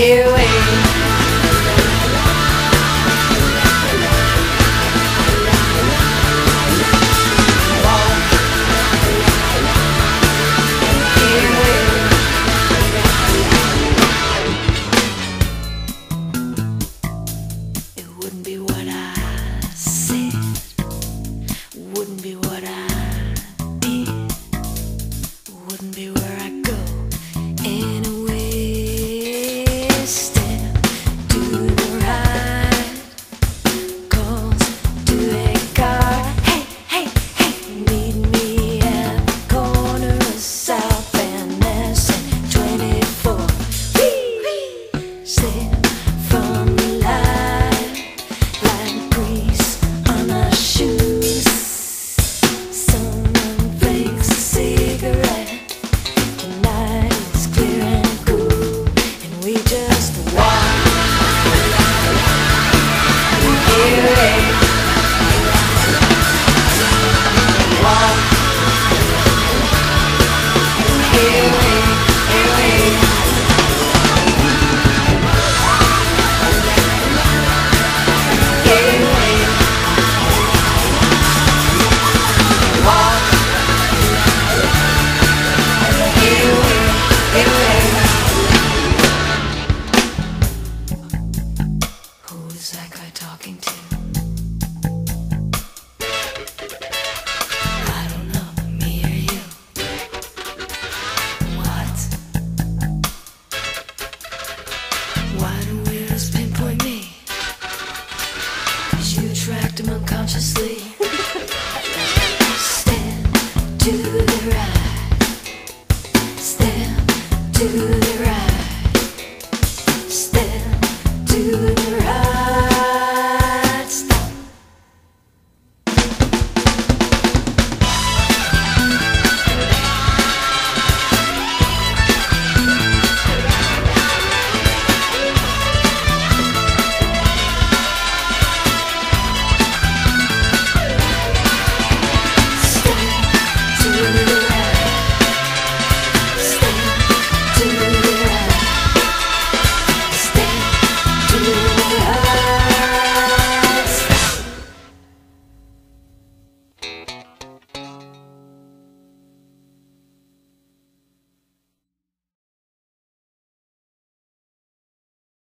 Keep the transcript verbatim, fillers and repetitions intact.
Here we wouldn't be what I said, wouldn't be what I did, wouldn't be where I go anyway. Step to the right, calls to a car. Hey, hey, hey, meet me at the corner of South Van Ness and twenty-four. Whee! Slip from the light like grease on our shoes. Someone fakes a cigarette. The night is clear and cool, and we just walk. Here we walk. Here we, here we. Who's that guy talking to? I don't know, me or you? What? Why do weirdos pinpoint me? 'Cause you tracked him unconsciously. Stand to the right. Stand to the right. Stand